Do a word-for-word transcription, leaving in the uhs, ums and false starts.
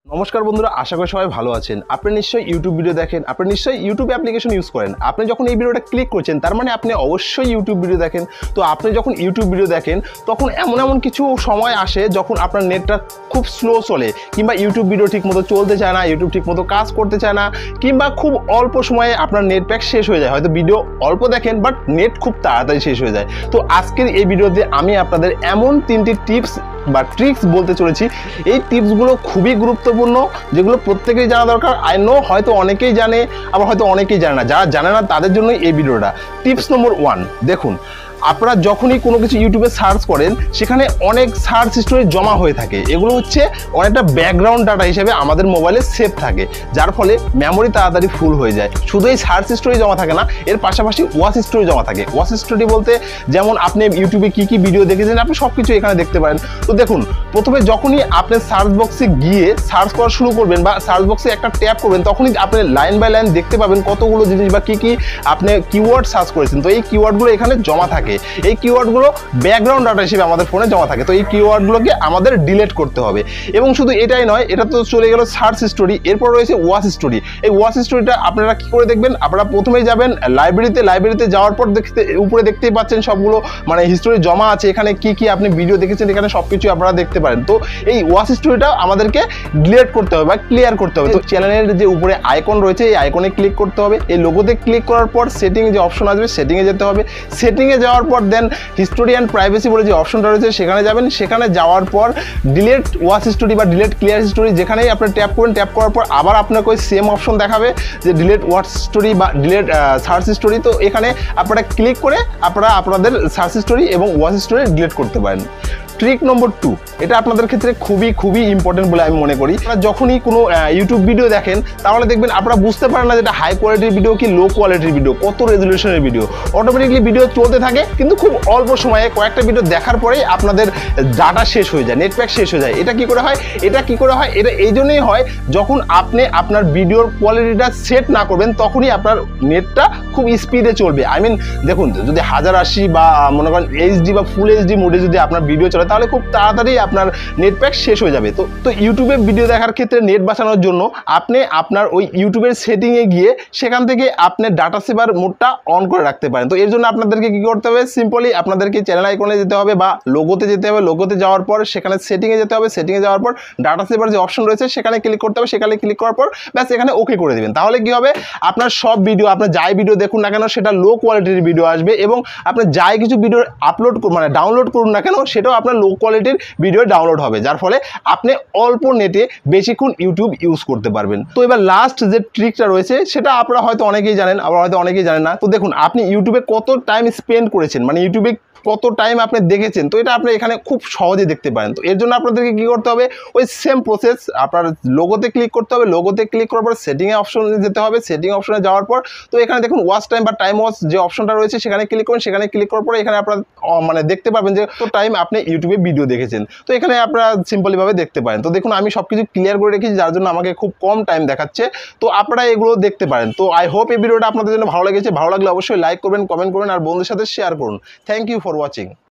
নমস্কার বন্ধুরা, আশা করি সবাই ভালো আছেন। আপনি নিশ্চয়ই ইউটিউব ভিডিও দেখেন, আপনি নিশ্চয়ই ইউটিউব অ্যাপ্লিকেশন ইউজ করেন। আপনি যখন এই ভিডিওটা ক্লিক করছেন তার মানে আপনি অবশ্যই ইউটিউব ভিডিও দেখেন। তো আপনি যখন ইউটিউব ভিডিও দেখেন তখন এমন এমন কিছু সময় আসে যখন আপনার নেটটা খুব স্লো চলে, কিংবা ইউটিউব ভিডিও ঠিকমতো চলতে চায় না, ইউটিউব ঠিকমতো কাজ করতে চায় না, কিংবা খুব অল্প সময়ে আপনার নেট প্যাক শেষ হয়ে যায়। হয়তো ভিডিও অল্প দেখেন বাট নেট খুব তাড়াতাড়ি শেষ হয়ে যায়। তো আজকের এই ভিডিওতে আমি আপনাদের এমন তিনটি টিপস বা ট্রিক্স বলতে চলেছি। এই টিপসগুলো খুবই গুরুত্বপূর্ণ, যেগুলো প্রত্যেকেই জানা দরকার। আই নো হয়তো অনেকেই জানে, আবার হয়তো অনেকেই জানে না। যারা জানে না তাদের জন্যই এই ভিডিওটা। টিপস নম্বর ওয়ান, দেখুন আপনারা যখনই কোনো কিছু ইউটিউবে সার্চ করেন সেখানে অনেক সার্চ হিস্টোরি জমা হয়ে থাকে। এগুলো হচ্ছে অনেকটা ব্যাকগ্রাউন্ড ডাটা হিসেবে আমাদের মোবাইলে সেভ থাকে, যার ফলে মেমোরি তাড়াতাড়ি ফুল হয়ে যায়। শুধু এই সার্চ হিস্টোরি জমা থাকে না, এর পাশাপাশি ওয়াচ হিস্টোরি জমা থাকে। ওয়াচ হিস্টোরি বলতে যেমন আপনি ইউটিউবে কী কী ভিডিও দেখেছেন আপনি সব কিছু এখানে দেখতে পারেন। তো দেখুন, প্রথমে যখনই আপনি সার্চ বক্সে গিয়ে সার্চ করা শুরু করবেন বা সার্চ বক্সে একটা ট্যাপ করবেন, তখনই আপনি লাইন বাই লাইন দেখতে পাবেন কতগুলো জিনিস বা কী কী আপনি কিওয়ার্ড সার্চ করেছেন। তো এই কিওয়ার্ডগুলো এখানে জমা থাকে। এই কিওয়ার্ডগুলো ব্যাকগ্রাউন্ড ডাটা হিসেবে আমাদের ফোনে জমা থাকে। তো এই কিওয়ার্ডগুলোকে আমাদের ডিলিট করতে হবে। এবং শুধু এটাই নয়, এটা তো চলে গেল সার্চ হিস্টোরি। এরপর রয়েছে ওয়াচ হিস্টোরি। এই ওয়াচ হিস্টোরিটা আপনারা কি করে দেখবেন? আপনারা প্রথমেই যাবেন লাইব্রেরিতে। লাইব্রেরিতে যাওয়ার পর দেখতে উপরে দেখতেই পাচ্ছেন সবগুলো মানে হিস্টোরি জমা আছে। এখানে কি কি আপনি ভিডিও দেখেছেন এখানে সবকিছু আপনারা দেখতে পারেন। তো এই ওয়াচ হিস্টোরিটা আমাদেরকে ডিলিট করতে হবে বা ক্লিয়ার করতে হবে। তো চ্যানেলের যে উপরে আইকন রয়েছে এই আইকনে ক্লিক করতে হবে। এই লোগোতে ক্লিক করার পর সেটিং যে অপশন আসবে সেটিংয়ে যেতে হবে। সেটিংয়ে যাওয়ার পর দেন হিস্টোরি অ্যান্ড প্রাইভেসি বলে যে অপশনটা রয়েছে সেখানে যাবেন। সেখানে যাওয়ার পর ডিলিট ওয়াচ হিস্টোরি বা ডিলিট ক্লিয়ার হিস্টোরি যেখানেই আপনি ট্যাপ করবেন, ট্যাপ করার পর আবার আপনাকে ওই সেম অপশন দেখাবে যে ডিলিট ওয়াচ হিস্টোরি বা ডিলিট সার্চ হিস্টোরি। তো এখানে আপনারা ক্লিক করে আপনারা আপনাদের সার্চ হিস্টোরি এবং ওয়াচ হিস্টোরি ডিলিট করতে পারেন। ট্রিক নম্বর টু, এটা আপনাদের ক্ষেত্রে খুবই খুবই ইম্পর্টেন্ট বলে আমি মনে করি। আপনারা যখনই কোনো ইউটিউব ভিডিও দেখেন তাহলে দেখবেন আপনারা বুঝতে পারেন না যেটা হাই কোয়ালিটির ভিডিও কি লো কোয়ালিটির ভিডিও, কত রেজলিউশনের ভিডিও। অটোমেটিকলি ভিডিও চলতে থাকে কিন্তু খুব অল্প সময়ে কয়েকটা ভিডিও দেখার পরেই আপনাদের ডাটা শেষ হয়ে যায়, নেট প্যাক শেষ হয়ে যায়। এটা কি করে হয়? এটা কি করে হয়? এটা এই জন্যই হয় যখন আপনি আপনার ভিডিওর কোয়ালিটিটা সেট না করবেন, তখনই আপনার নেটটা খুব স্পিডে চলবে। আই মিন দেখুন, যদি হাজার আশি বা মনে করেন এইচডি বা ফুল এইচডি মোডে যদি আপনার ভিডিও চলে তাহলে খুব তাড়াতাড়ি আপনার নেট প্যাক শেষ হয়ে যাবে। তো তো ইউটিউবে ভিডিও দেখার ক্ষেত্রে নেট বাঁচানোর জন্য আপনি আপনার ওই ইউটিউবের সেটিংয়ে গিয়ে সেখান থেকে আপনি ডাটা সেভার মোডটা অন করে রাখতে পারেন। তো এর জন্য আপনাদেরকে কি করতে হবে? সিম্পলি আপনাদেরকে চ্যানেল আইকনে যেতে হবে বা লোগোতে যেতে হবে। লোগোতে যাওয়ার পর সেখানে সেটিংয়ে যেতে হবে। সেটিংয়ে যাওয়ার পর ডাটা সেভার যে অপশন রয়েছে সেখানে ক্লিক করতে হবে। সেখানে ক্লিক করার পর ব্যাস এখানে ওকে করে দেবেন। তাহলে কি হবে? আপনার সব ভিডিও, আপনার যাই ভিডিও দেখুন না কেন সেটা লো কোয়ালিটির ভিডিও আসবে, এবং আপনি যাই কিছু ভিডিও আপলোড মানে ডাউনলোড করুন না কেন সেটাও আপনার লো কোয়ালিটির ভিডিও ডাউনলোড হবে, যার ফলে আপনি অল্প নেটে বেশিক্ষণ ইউটিউব ইউজ করতে পারবেন। তো এবার লাস্ট যে ট্রিকটা রয়েছে সেটা আপনারা হয়তো অনেকেই জানেন, আবার হয়তো অনেকেই জানেন না। তো দেখুন, আপনি ইউটিউবে কত টাইম স্পেন্ড করেছেন, মানে ইউটিউবে কত টাইম আপনি দেখেছেন, তো এটা আপনি এখানে খুব সহজে দেখতে পারেন। তো এর জন্য আপনাদেরকে কি করতে হবে? ওই সেম প্রসেস, আপনার লোগোতে ক্লিক করতে হবে। লোগোতে ক্লিক করার পর সেটিংয়ে অপশনে যেতে হবে। সেটিং অপশনে যাওয়ার পর তো এখানে দেখুন ওয়াচ টাইম বা টাইম ওয়াচ যে অপশনটা রয়েছে সেখানে ক্লিক করুন। সেখানে ক্লিক করার পর এখানে আপনারা মানে দেখতে পাবেন যে কত টাইম আপনি ইউটিউবে ভিডিও দেখেছেন। তো এখানে আপনারা সিম্পলিভাবে দেখতে পারেন। তো দেখুন, আমি সব কিছু ক্লিয়ার করে রেখেছি যার জন্য আমাকে খুব কম টাইম দেখাচ্ছে। তো আপনারা এগুলো দেখতে পারেন। তো আই হোপ এই ভিডিওটা আপনাদের জন্য ভালো লেগেছে। ভালো লাগলে অবশ্যই লাইক করবেন, কমেন্ট করবেন আর বন্ধুদের সাথে শেয়ার করুন। Thank you for watching.